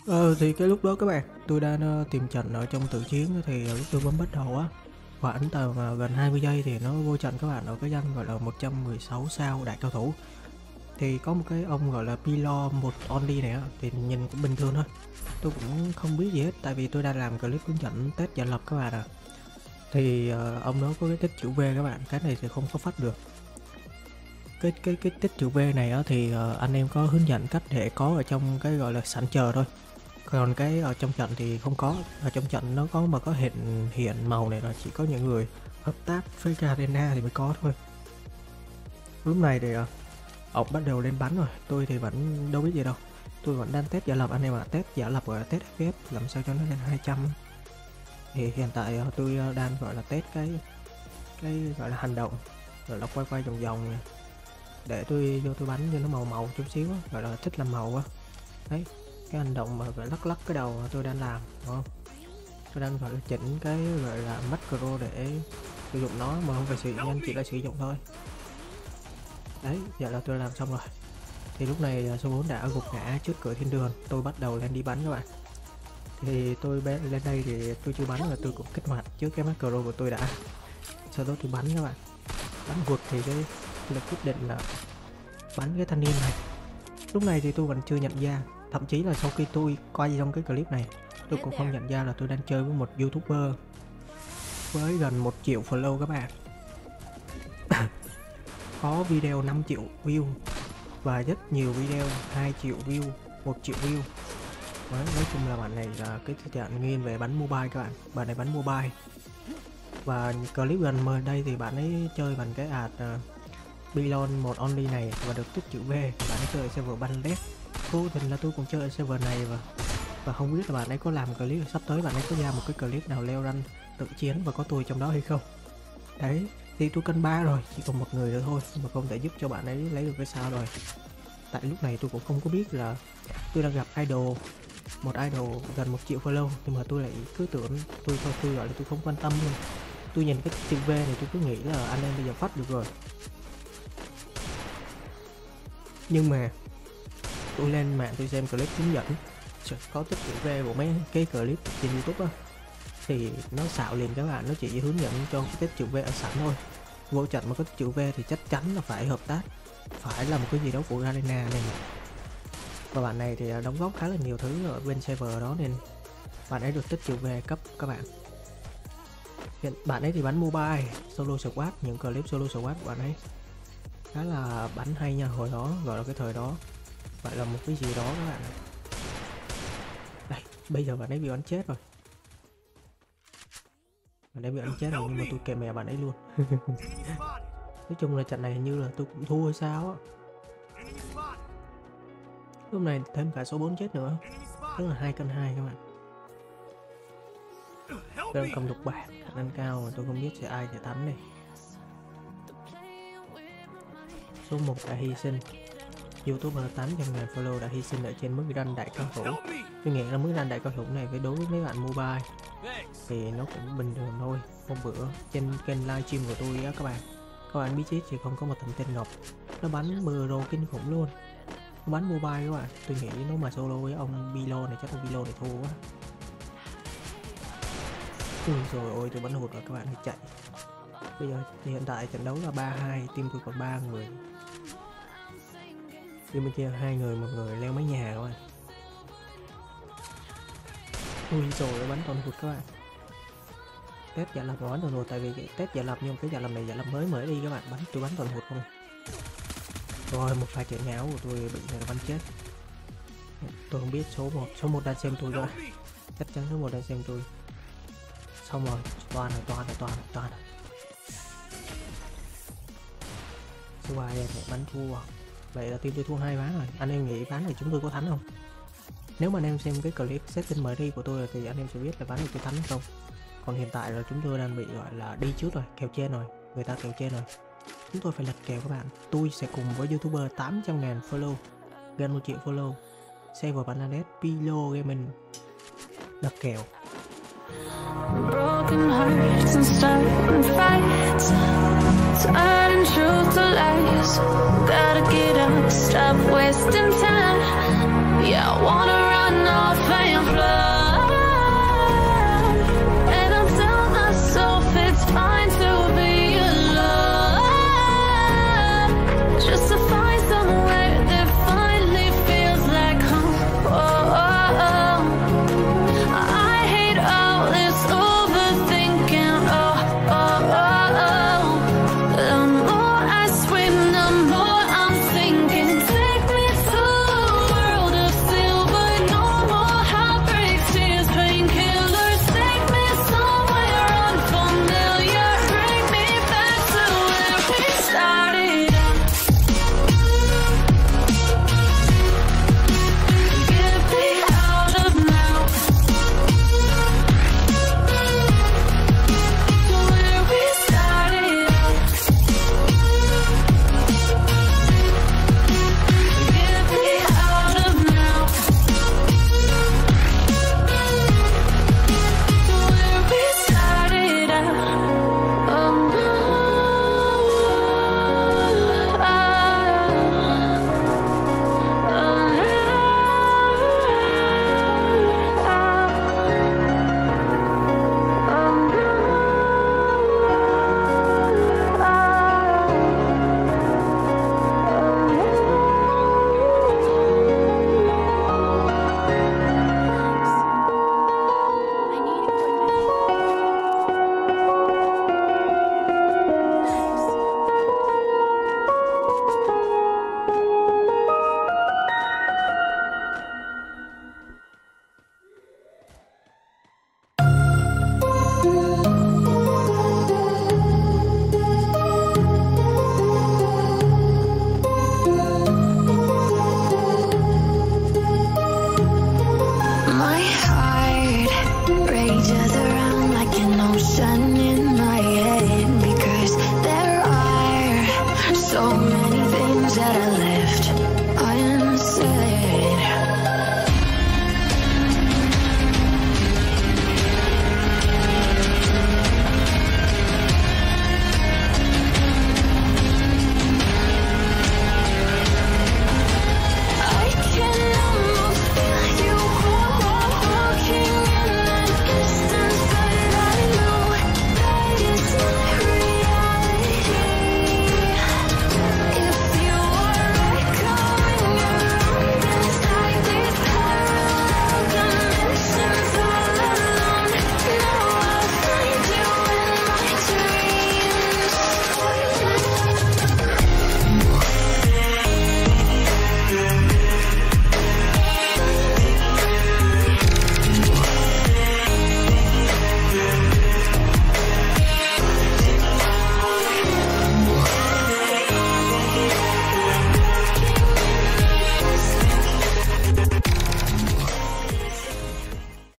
Thì cái lúc đó các bạn, tôi đang tìm trận ở trong tử chiến thì lúc tôi bấm bắt đầu á, khoảng tầm gần 20 giây thì nó vô trận các bạn, ở cái danh gọi là 116 sao đại cao thủ. Thì có một cái ông gọi là Pilo một only này á, thì nhìn cũng bình thường thôi. Tôi cũng không biết gì hết, tại vì tôi đang làm clip hướng dẫn test giả lập các bạn à. Thì ông đó có cái tích chữ V các bạn, cái này thì không có phát được. Cái tích chữ V này á thì anh em có hướng dẫn cách để có ở trong cái gọi là sẵn chờ thôi. Còn cái ở trong trận thì không có, ở trong trận nó có mà có hiện màu này là chỉ có những người hợp tác với Garena thì mới có thôi. Lúc này thì ông bắt đầu lên bắn rồi, tôi thì vẫn đâu biết gì đâu. Tôi vẫn đang test giả lập anh em ạ, test giả lập và test FPS làm sao cho nó lên 200. Thì hiện tại tôi đang gọi là test cái gọi là hành động, gọi là quay vòng vòng này. Để tôi vô tôi bắn cho nó màu màu chút xíu, gọi là thích làm màu á. Đấy, cái hành động mà phải lắc cái đầu tôi đang làm, đúng không? Tôi đang gọi là chỉnh cái gọi là macro để sử dụng nó mà không phải sử dụng, chỉ là sử dụng thôi. Đấy, giờ là tôi làm xong rồi. Thì lúc này số 4 đã gục ngã trước cửa thiên đường, tôi bắt đầu lên đi bắn các bạn. Thì tôi lên đây thì tôi chưa bắn và tôi cũng kích hoạt trước cái macro của tôi đã. Sau đó tôi bắn các bạn. Bắn vượt thì cái là quyết định là bắn cái thanh niên này. Lúc này thì tôi vẫn chưa nhận ra, thậm chí là sau khi tôi quay trong cái clip này tôi cũng không nhận ra là tôi đang chơi với một youtuber với gần 1 triệu follow các bạn. Có video 5 triệu view và rất nhiều video 2 triệu view, 1 triệu view. Đấy, nói chung là bạn này là cái dạng nghiêng về bắn mobile các bạn. Bạn này bắn mobile. Và clip gần mới đây thì bạn ấy chơi bằng cái Pylon một only này và được tích chữ V. Bạn ấy chơi ở server Bangladesh. Vô tình là tôi cũng chơi ở server này và không biết là bạn ấy có làm clip sắp tới bạn ấy có ra một cái clip nào leo rank tự chiến và có tôi trong đó hay không. Đấy, thì tôi cân 3 rồi, chỉ còn một người nữa thôi mà không thể giúp cho bạn ấy lấy được cái sao rồi. Tại lúc này tôi cũng không có biết là tôi đang gặp một idol gần 1 triệu follow, nhưng mà tôi lại cứ tưởng tôi gọi là tôi không quan tâm luôn. Tôi nhìn cái chữ V này tôi cứ nghĩ là anh em bây giờ phát được rồi. Nhưng mà tôi lên mạng tôi xem clip hướng dẫn có tích chữ V của mấy cái clip trên YouTube á, thì nó xạo liền các bạn, nó chỉ hướng dẫn cho cái tích chữ V ở sẵn thôi. Vô trận mà có tích chữ V thì chắc chắn là phải hợp tác, phải là một cái gì đó của Garena này mà. Và bạn này thì đóng góp khá là nhiều thứ ở bên server đó nên bạn ấy được tích chữ V cấp các bạn. Hiện bạn ấy thì bắn mobile, solo squad, những clip solo squad của bạn ấy khá là bắn hay nha, hồi đó gọi là cái thời đó gọi là một cái gì đó các bạn. Đây, bây giờ bạn ấy bị bắn chết rồi. Bạn ấy bị bắn chết rồi nhưng mà tôi kệ mẹ bạn ấy luôn. Nói chung là trận này hình như là tôi cũng thua hay sao á. Lúc này thêm cả số 4 chết nữa, tức là 2 cân 2 các bạn. Tôi đang cầm lục bạc, khả năng cao mà tôi không biết sẽ ai sẽ thắng đây. Số 1 đã hy sinh, youtuber 800.000 follow đã hy sinh ở trên mức rank đại cao thủ. Tôi nghĩ là mức rank đại cao thủ này với đối với mấy bạn mobile thì nó cũng bình thường thôi. Hôm bữa trên kênh livestream của tôi á các bạn biết chết thì không có một thằng tên Ngọc, nó bắn pro kinh khủng luôn, nó bắn mobile các bạn. Tôi nghĩ nó mà solo với ông Bilo này chắc ông Bilo này thua quá. Ui rồi ôi, tôi bắn hụt rồi các bạn, thì chạy. Bây giờ thì hiện tại trận đấu là 3-2, team tôi còn 3 người. Team bên kia 2 người, một người leo mái nhà các bạn. Ui rồi, nó bắn toàn hụt các bạn. Test giả lập bắn toàn hụt, tại vì cái test giả lập nhưng cái giả lập này giả lập mới đi các bạn, tôi bắn toàn hụt không. Rồi một pha chạy nháo của tôi bị người bắn chết. Tôi không biết số 1 đang xem tôi rồi. Chắc chắn số 1 đang xem tôi. Xong rồi, toàn rồi. Số 3 đây mẹ bắn thua. Vậy là team tôi thua 2 ván rồi. Anh em nghĩ ván này chúng tôi có thắng không? Nếu mà anh em xem cái clip setting mới đi của tôi thì anh em sẽ biết là ván này tôi thắng hay không. Còn hiện tại là chúng tôi đang bị gọi là đi trước rồi, kèo trên rồi, người ta kèo trên rồi. Chúng tôi phải lật kèo các bạn. Tôi sẽ cùng với youtuber 800.000 follow, gần 1 triệu follow, server Bangladesh Pilo Gaming lật kèo. Broken hearts and stubborn fights, turning truth to lies. Gotta get up, stop wasting time. Yeah, I wanna run off. Shining